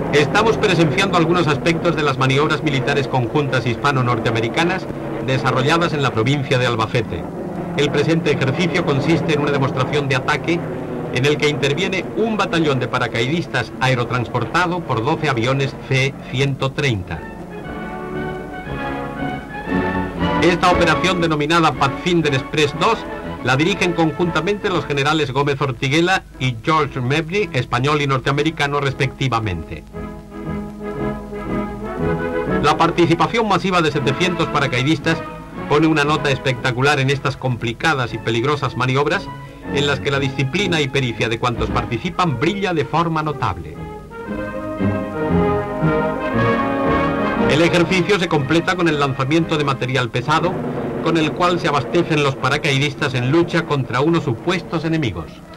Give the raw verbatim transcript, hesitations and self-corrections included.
Estamos presenciando algunos aspectos de las maniobras militares conjuntas hispano-norteamericanas desarrolladas en la provincia de Albacete. El presente ejercicio consiste en una demostración de ataque en el que interviene un batallón de paracaidistas aerotransportado por doce aviones C ciento treinta. Esta operación, denominada Pathfinder Express dos, la dirigen conjuntamente los generales Gómez Ortiguela y George Mebney, español y norteamericano respectivamente. La participación masiva de setecientos paracaidistas pone una nota espectacular en estas complicadas y peligrosas maniobras, en las que la disciplina y pericia de cuantos participan brilla de forma notable. El ejercicio se completa con el lanzamiento de material pesado, con el cual se abastecen los paracaidistas en lucha contra unos supuestos enemigos.